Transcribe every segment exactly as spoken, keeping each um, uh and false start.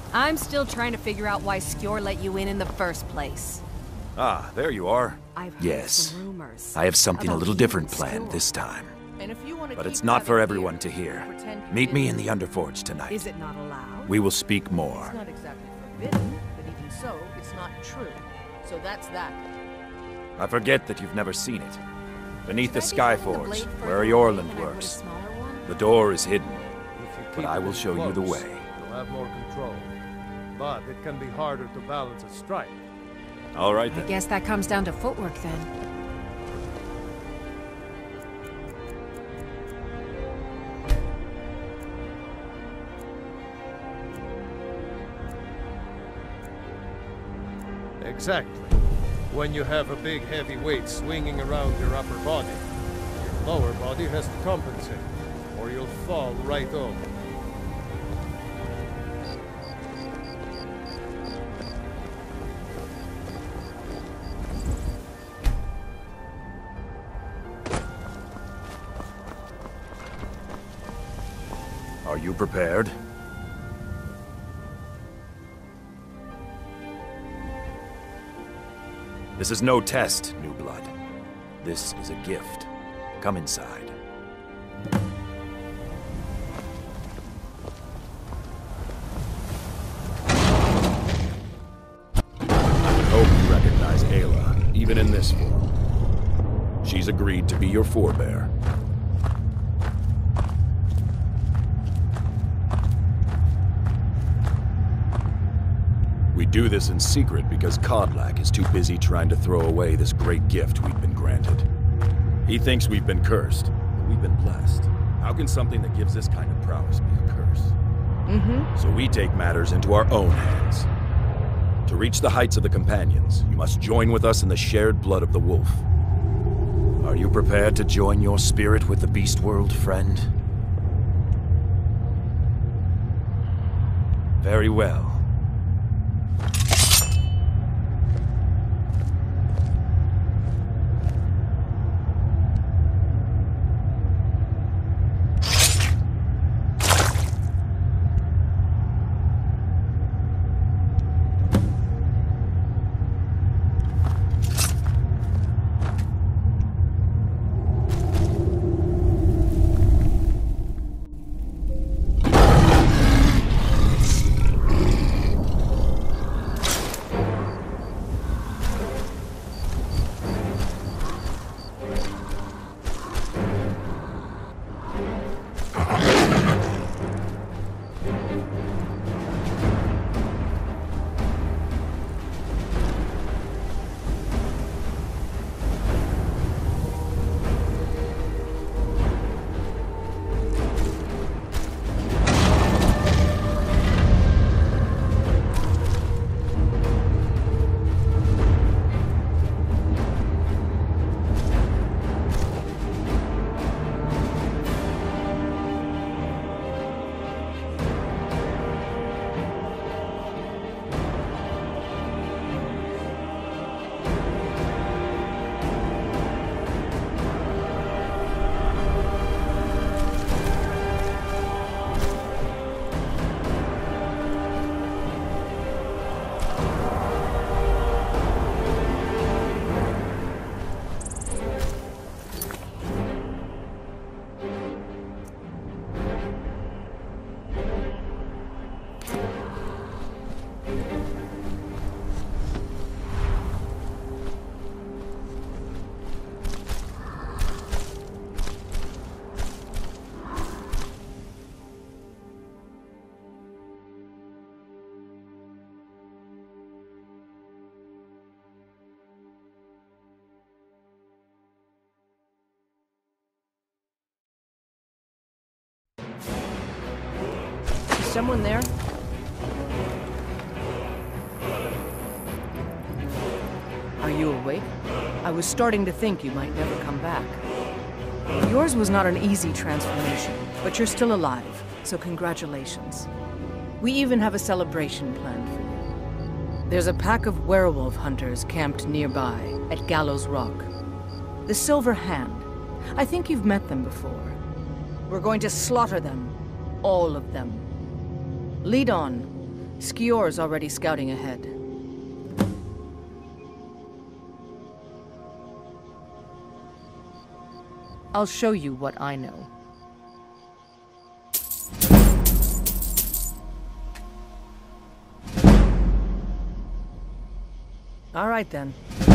I'm still trying to figure out why Skjor let you in in the first place. Ah, there you are. I've heard Yes. some rumors. I have something a about little you different and planned Skjor. this time. And if you want to But keep it's not having for it everyone here, to hear. pretend you Meet me in didn't. the Underforge tonight. Is it not allowed? We will speak more. It's not exactly forbidden, but even so, it's not true. So that's that. I forget that you've never seen it. Beneath the Should I be holding the Skyforge, blade where further Jorland away than I would a works. smaller one? The door is hidden. If you But keep I will it show you the close, way. You'll have more control. But it can be harder to balance a strike. All right I then. guess that comes down to footwork then. Exactly. When you have a big heavy weight swinging around your upper body, your lower body has to compensate, or you'll fall right over. Are you prepared? This is no test, new blood. This is a gift. Come inside. I would hope you recognize Ayla, even in this form. She's agreed to be your forebear. We do this in secret because Kodlak is too busy trying to throw away this great gift we've been granted. He thinks we've been cursed, but we've been blessed. How can something that gives this kind of prowess be a curse? Mm-hmm. So we take matters into our own hands. To reach the heights of the Companions, you must join with us in the shared blood of the wolf. Are you prepared to join your spirit with the beast world, friend? Very well. Is someone there? Are you awake? I was starting to think you might never come back. Yours was not an easy transformation, but you're still alive, so congratulations. We even have a celebration planned for you. There's a pack of werewolf hunters camped nearby, at Gallows Rock. The Silver Hand. I think you've met them before. We're going to slaughter them. All of them. Lead on. Skior's already scouting ahead. I'll show you what I know. All right, then.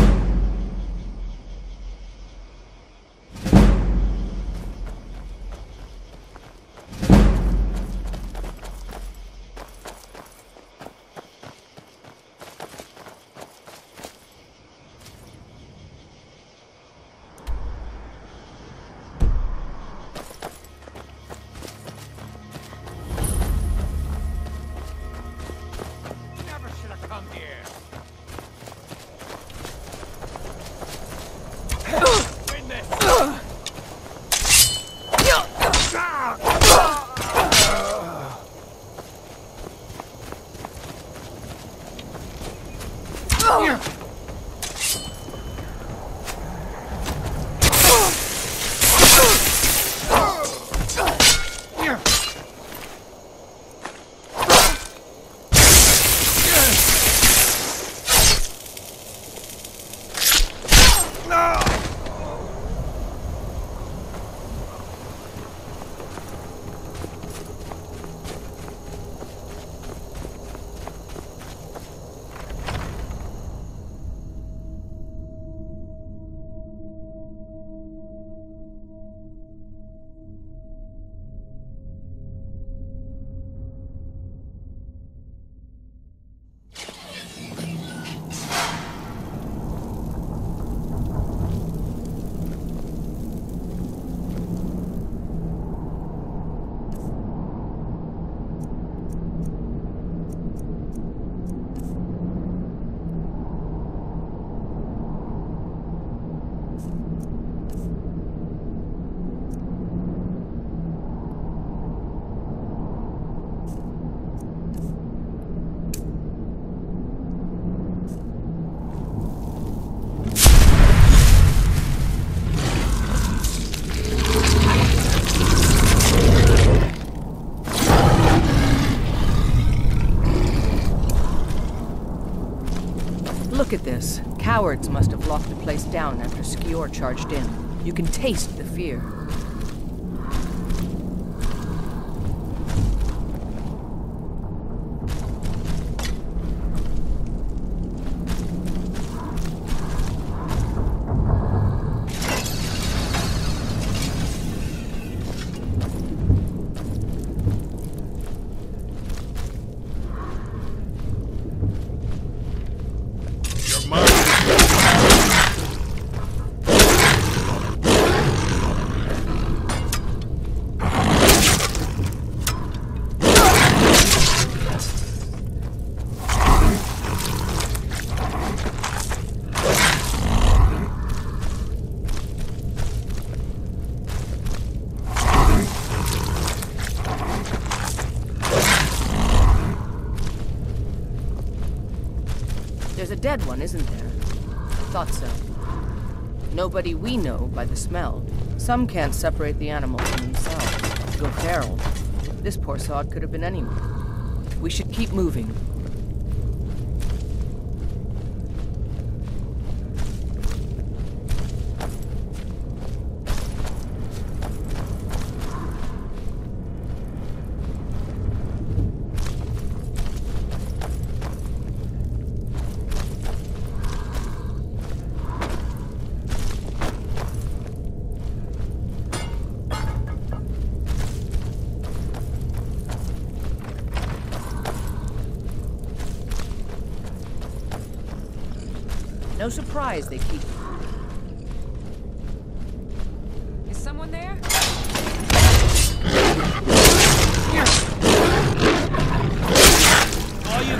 Look at this. Cowards must have locked the place down after Skior charged in. You can taste the fear. There's a dead one, isn't there? I thought so. Nobody we know by the smell. Some can't separate the animal from themselves. Go feral. This poor sod could have been anyone. We should keep moving. No surprise they keep... Is someone there? Are you...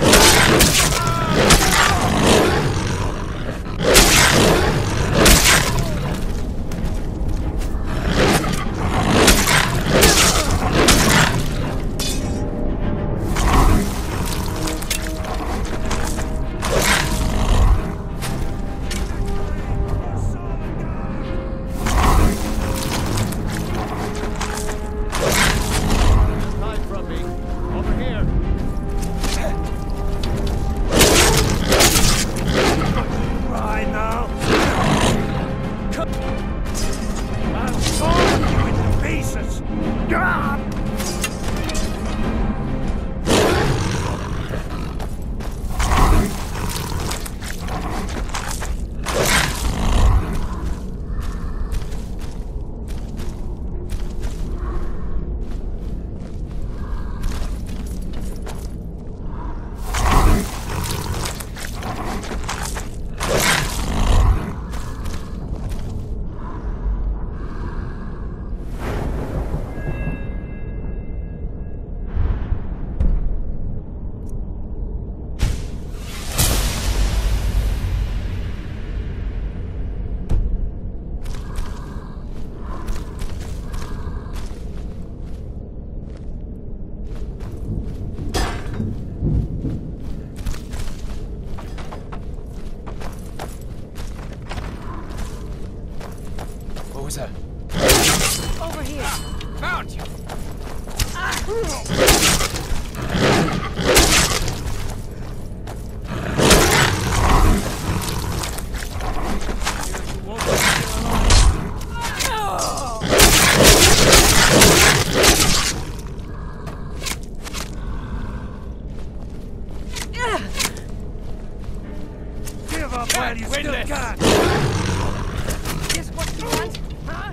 Give up while you still can! Is what you want, huh?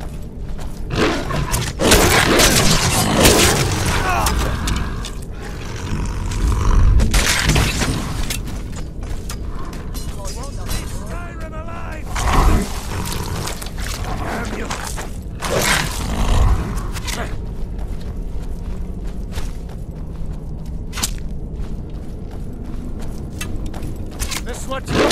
Skyrim alive! Damn you! This what you...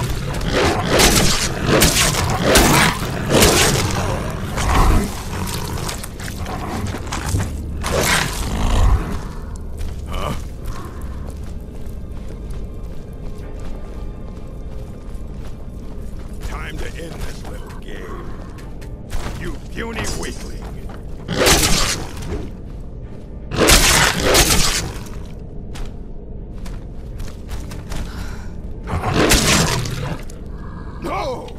Time to end this little game. You puny weakling. No!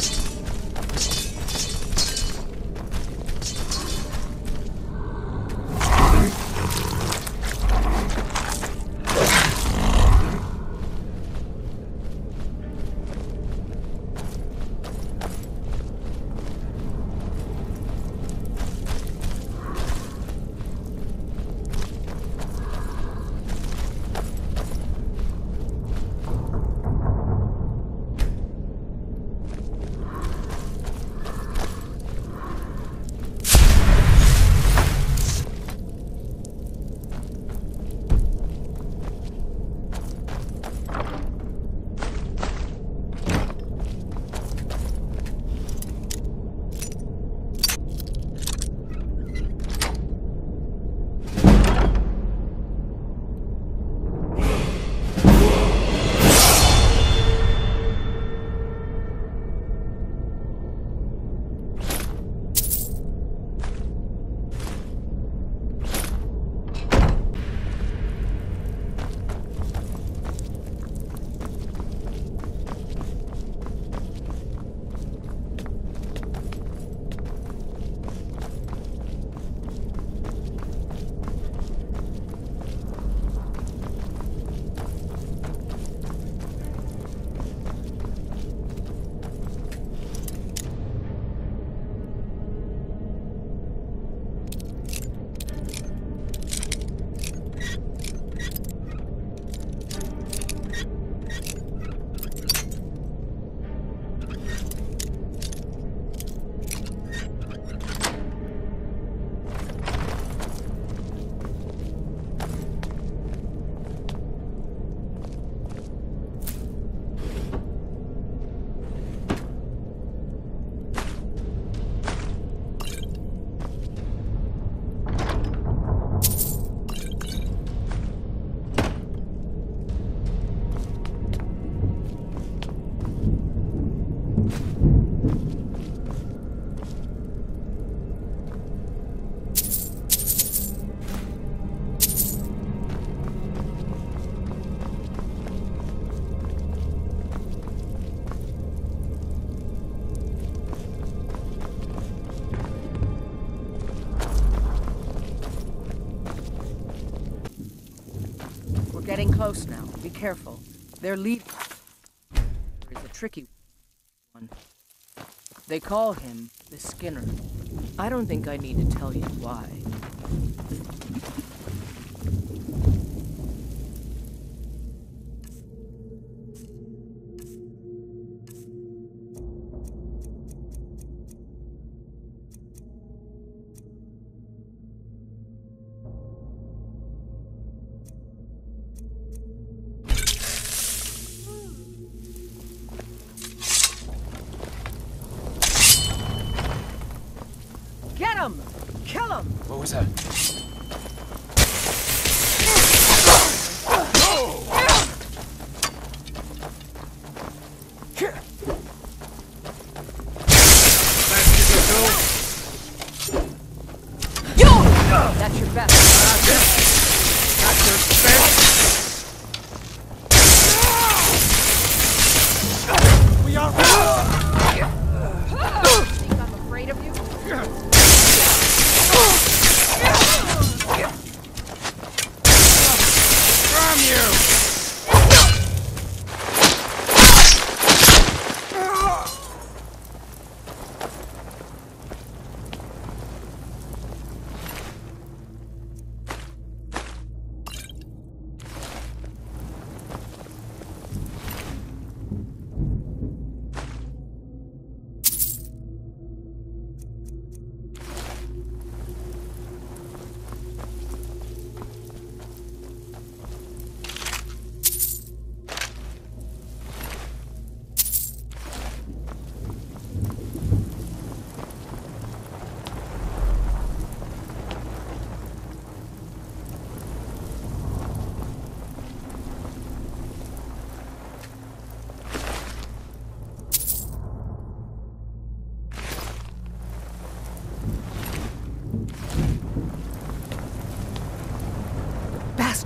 Getting close now. Be careful. Their leader is a tricky one. They call him the Skinner. I don't think I need to tell you why. Get him! Kill him! What was that? Yo! That's your best.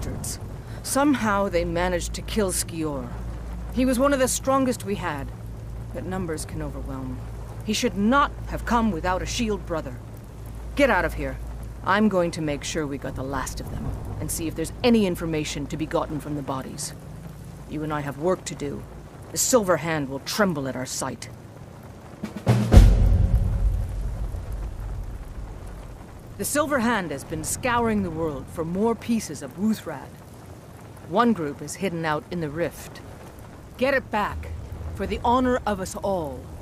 bastards. Somehow they managed to kill Skior. He was one of the strongest we had, but numbers can overwhelm. He should not have come without a shield brother. Get out of here. I'm going to make sure we got the last of them, and see if there's any information to be gotten from the bodies. You and I have work to do. The Silver Hand will tremble at our sight. The Silver Hand has been scouring the world for more pieces of Wuthrad. One group is hidden out in the Rift. Get it back, for the honor of us all.